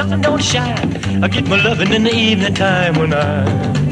sun don't shine. I get my loving in the evening time when I